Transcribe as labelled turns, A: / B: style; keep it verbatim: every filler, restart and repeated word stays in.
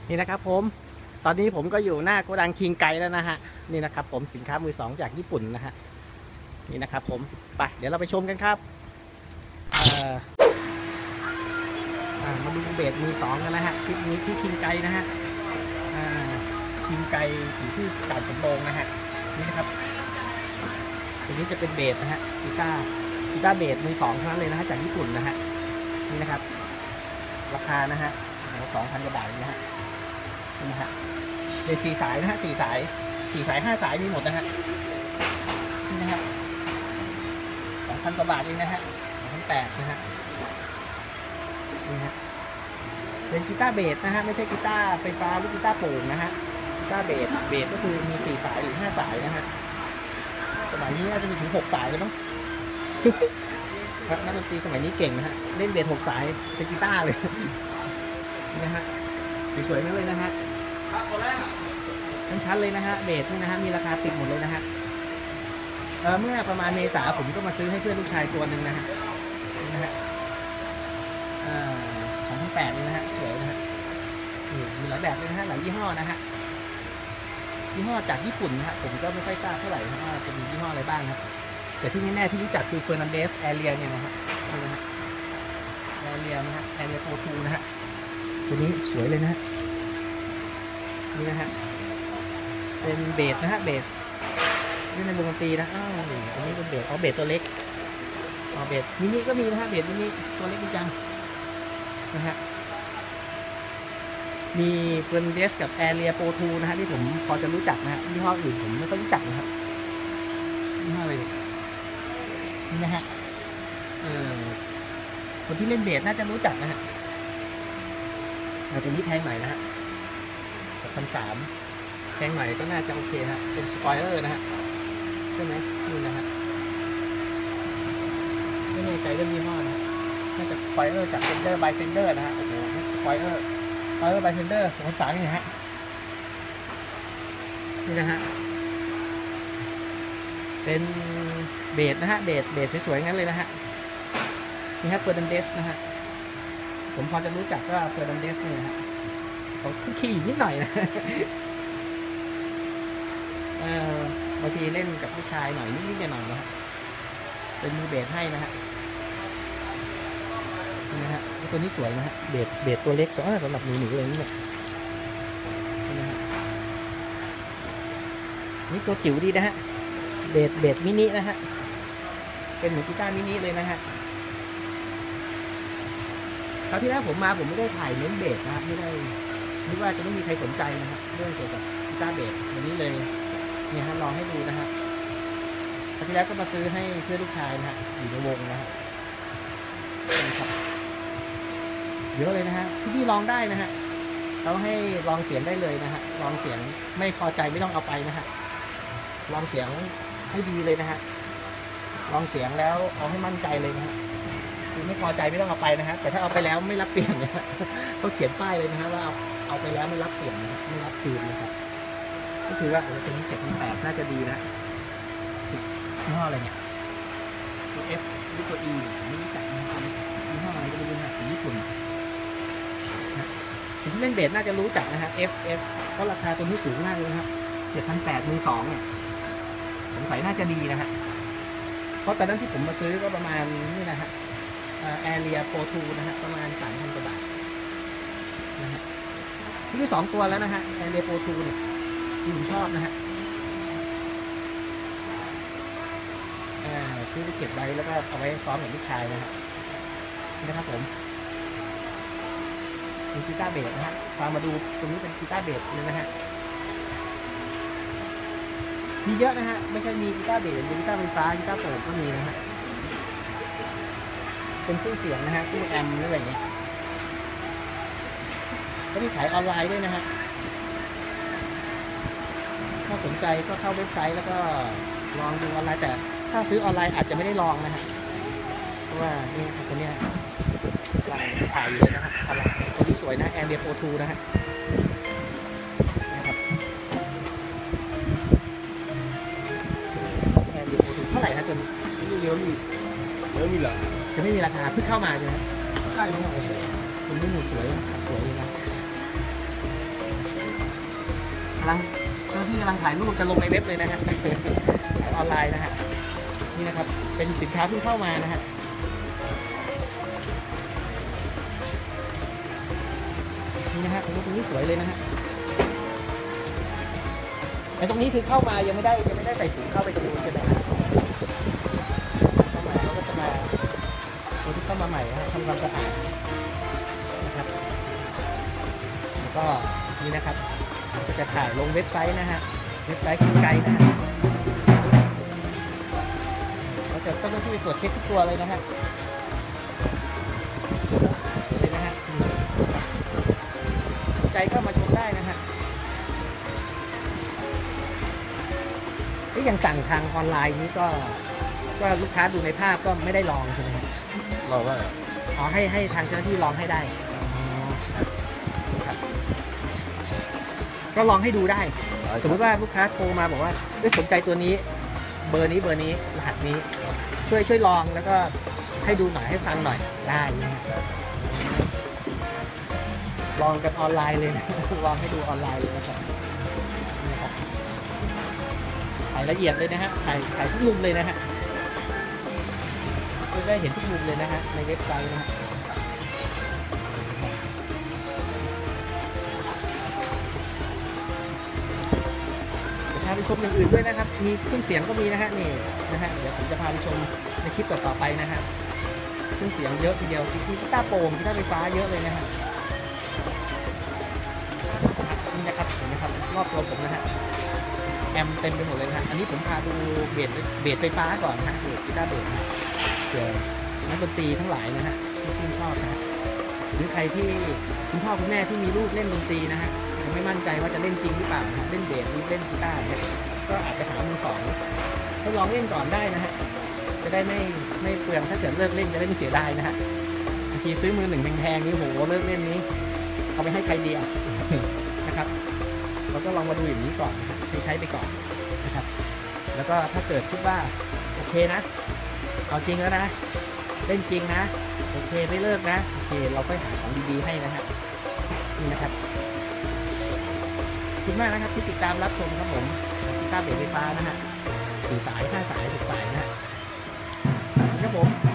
A: นี่นะครับผมตอนนี้ผมก็อยู่หน้าโกดังคิงไกแล้วนะฮะนี่นะครับผมสินค้ามือสองจากญี่ปุ่นนะฮะนี่นะครับผมไปเดี๋ยวเราไปชมกันครับมาดูเบสมือสองกันนะฮะคลิปนี้ที่คิงไกนะฮะคิงไกอยู่ที่การสำโรงนะฮะนี่นะครับตัวนี้จะเป็นเบสนะฮะกีตาร์กีตาร์เบสมือสองทั้งนั้นเลยนะฮะจากญี่ปุ่นนะฮะนี่นะครับราคานะฮะสองพันกว่าบาทนะฮะนี่นะฮะเป็นสี่สายนะฮะสี่สายสี่สายห้าสายมีหมดนะฮะนี่นะฮะสองพันกว่าบาทเองนะฮะสองพันแปดนะฮะนี่ฮะเป็นกีตาร์เบสนะฮะไม่ใช่กีตาร์ไฟฟ้าหรือกีตาร์โปร่งนะฮะกีตาร์เบสเบสก็คือมีสี่สายหรือห้าสายนะฮะสมัยนี้น่าจะมีถึงหกสายเลยมั้งนักดนตรีสมัยนี้เก่งนะฮะเล่นเบสหกสายเป็นกีตาร์เลยนะฮะสวยๆนั่นเลยนะฮะทั้งชั้นเลยนะฮะเบสนี่นะฮะมีราคาติดหมดเลยนะฮะเเมื่อประมาณเมษาผมก็มาซื้อให้เพื่อนลูกชายตัวหนึ่งนะฮะนะฮะของทั้งแปดเลยนะฮะสวยนะฮะมีหลายแบบเลยนะฮะหลายยี่ห้อนะฮะยี่ห้อจากญี่ปุ่นนะฮะผมก็ไม่ค่อยทราบเท่าไหร่ว่าจะมียี่ห้ออะไรบ้างครับแต่ที่แน่ๆที่รู้จักคือเฟอร์นันเดสแอเรียเนี่ยนะฮะนี่นะฮะแอเรียนะฮะแอเรียโปรทูนะฮะตัวนี้สวยเลยนะฮะนี่นะฮะเป็นเบสนะฮะเบสนี่ในวงดนตรีนะอ้าวอันนี้เป็นเบสอ๋อเบสตัวเล็กอ๋อเบสมินิก็มีนะฮะเบสมินิตัวเล็กจริงจังนะฮะมีเฟอร์นันเดสกับแอเรียโปรทูนะฮะที่ผมพอจะรู้จักนะฮะยี่ห้ออื่นผมไม่ค่อยรู้จักนะครับยี่ห้ออะไรเนี่ยนี่นะฮะเออคนที่เล่นเบสน่าจะรู้จักนะฮะตัวนี้แพงหน่อยนะฮะพันสามแพงหน่อยก็น่าจะโอเคฮะเป็นสปอยเลอร์นะฮะใช่ไหมนี่นะฮะไม่แน่ใจเรื่องยี่ห้อนะน่าจะสปอยเลอร์จากเฟนเดอร์บายเฟนเดอร์นะฮะโอ้โหสปอยเลอร์สปอยเลอร์บายเฟนเดอร์ของพันสามนี่ฮะนี่นะฮะเป็นเบสนะฮะเบสเบสสวยๆงั้นเลยนะฮะนี่ฮะเฟอร์นันเดสนะฮะผมพอจะรู้จักก็เฟอร์นันเดสนี่นะฮะเขาขี่นิดหน่อยนะเออบางทีเล่นกับผู้ชายหน่อยนิดๆหน่อยๆนะฮะเป็นมือเบสให้นะฮะนี่นะฮะตัวนี้สวยนะฮะเบสเบสตัวเล็กสำหรับหนูหนูเลยนี่นี่นะฮะนี่ตัวจิ๋วดีนะฮะเบสเบสมินินะฮะเป็นเหมือนกีตาร์มินิเลยนะฮะคราวที่แล้วผมมาผมไม่ได้ถ่ายเน้นเบสนะครับไม่ได้นึกว่าจะไม่มีใครสนใจนะครับเรื่องเกี่ยวกับกีตาร์เบสวันนี้เลยเนี่ยฮะลองให้ดูนะฮะคราวที่แล้วก็มาซื้อให้เพื่อนลูกชายนะฮะอยู่ในวงนะฮะนะครับเยอะเลยนะฮะที่นี่ลองได้นะฮะเขาให้ลองเสียงได้เลยนะฮะลองเสียงไม่พอใจไม่ต้องเอาไปนะฮะลองเสียงให้ดีเลยนะฮะลองเสียงแล้วเอาให้มั่นใจเลยนะฮะคือไม่พอใจไม่ต้องเอาไปนะฮะแต่ถ้าเอาไปแล้วไม่รับเปลี่ยนเนี่ยเขาเขียนป้ายเลยนะฮะว่าเอาเอาไปแล้วไม่รับเปลี่ยนนะไม่รับคืนนะครับก็คือว่าโอ้ตัวนี้เจ็ดพันแปดน่าจะดีนะยี่ห้ออะไรเนี่ยตัว F หรือตัว E ไม่รู้จักนะครับยี่ห้ออะไรก็ไม่รู้นะของญี่ปุ่นถึงเล่นเบสน่าจะรู้จักนะฮะ F F เพราะราคาตัวนี้สูงมากเลยครับเจ็ดพันแปดมือสองเนี่ยสงสัยน่าจะดีนะฮะเพราะตอนนั้นที่ผมมาซื้อก็ประมาณนี่นะฮะแอเรียโปรทูนะฮะประมาณสามพันกว่าบาทนะฮะที่สองตัวแล้วนะฮะแอเรียโปรทูเนี่ยที่ผมชอบนะฮะซื้อไปเก็บไว้แล้วก็เอาไว้ซ้อมกับลูกชายนะฮะนี่นะครับผมมีกีตาร์เบสนะฮะพามาดูตรงนี้เป็นกีตาร์เบสเลยนะฮะมีเยอะนะฮะไม่ใช่มีกีตาร์เบสเป็นกีตาร์ไฟฟ้ากีตาร์โปร่งก็มีนะฮะเป็นเครื่องเสียงนะฮะตู้แอมหรืออะไรเงี้ยก็มีขายออนไลน์ด้วยนะฮะถ้าสนใจก็เข้าเว็บไซต์แล้วก็ลองดูออนไลน์แต่ถ้าซื้อออนไลน์อาจจะไม่ได้ลองนะฮะเพราะว่านี่ตัวเนี้ยกำลังถ่ายอยู่เลยนะฮะกำลังตัวนี้สวยนะแอร์เรียโปรทูนะฮะนะครับแอร์เรียโปรทูเท่าไหร่นะตัวนี้เยอะมีเยอะมีเหรอจะไม่มีราคาเพิ่งเข้ามาใช่ไหมใช่ไหมคุณไม่มีสวยสวยเลยนะกำลังเจ้าที่กำลังถ่ายรูปจะลงในเว็บเลยนะฮะออนไลน์นะฮะนี่นะครับเป็นสินค้าที่เข้ามานะฮะนี่นะฮะตรงนี้ตรงนี้สวยเลยนะฮะไอ้ตรงนี้คือเข้ามายังไม่ได้ยังไม่ได้ใส่ถุงเข้าไปตรงนู้นใช่ไหมครับเข้ามาเราก็จะมาตัวที่เข้ามาใหม่นะฮะทำความสะอาดนะครับแล้วก็นี่นะครับก็จะถ่ายลงเว็บไซต์นะฮะเว็บไซต์คุณไกด์นะฮะเราจะต้องที่ตรวจเช็คทุกตัวเลยนะฮะเลยนะฮะสนใจก็มาชมได้นะฮะที่ยังสั่งทางออนไลน์นี้ก็ก็ลูกค้าดูในภาพก็ไม่ได้ลองใช่ไหมครับ
B: เราว่า
A: อ๋อให้ให้ทางเจ้าหน้าที่ลองให้ได้ก็ลองให้ดูได้สมมติว่าลูกค้าโทรมาบอกว่าสนใจตัวนี้เบอร์นี้เบอร์นี้รหัสนี้ช่วยช่วยลองแล้วก็ให้ดูหน่อยให้ฟังหน่อยได้นะลองกันออนไลน์เลยนะลองให้ดูออนไลน์เลยนะครับถ่ายละเอียดเลยนะฮะถ่ายถ่ายทุกมุมเลยนะฮะเพื่อได้เห็นทุกมุมเลยนะฮะในเว็บไซต์นะฮะพาไปชมอย่างอื่นด้วยนะครับมีเครื่องเสียงก็มีนะฮะนี่นะฮะเดี๋ยวผมจะพาไปชมในคลิปต่อๆไปนะฮะเครื่องเสียงเยอะทีเดียวมีกีตาร์โปร่งกีตาร์ไฟฟ้าเยอะเลยนะฮะนี่นะครับเห็นไหมครับรอบตัวผมนะฮะแอมเต็มไปหมดเลยนะฮะอันนี้ผมพาดูเบสเบสไฟฟ้าก่อนนะฮะเบสกีตาร์เบสนะเผื่อนักดนตรีทั้งหลายนะฮะที่ชื่นชอบนะฮะหรือใครที่คุณพ่อคุณแม่ที่มีลูกเล่นดนตรีนะฮะยังไม่มั่นใจว่าจะเล่นจริงหรือเปล่านะฮะเล่นเบสหรือเล่นกีตาร์เนี่ยก็อาจจะหามือสองทดลองเล่นก่อนได้นะฮะจะได้ไม่ไม่เปลืองถ้าเกิดเลิกเล่นจะได้ไม่เสียดายนะฮะบางทีซื้อมือหนึ่งแพงๆนี่โหเลิกเล่นนี้เอาไปให้ใครเดียวนะครับเราก็ลองมาดูอย่างนี้ก่อนนะใช้ใช้ไปก่อนนะครับแล้วก็ถ้าเกิดคิดว่าโอเคนะเอาจริงแล้วนะเล่นจริงนะโอเคไม่เลิกนะโอเคเราก็หาของดีๆให้นะฮะนี่นะครับขอบคุณมากนะครับที่ติดตามรับชมครับผมกีตาร์เบสไฟฟ้านะฮะสี่สายห้าสายหกสายนะฮะครับผม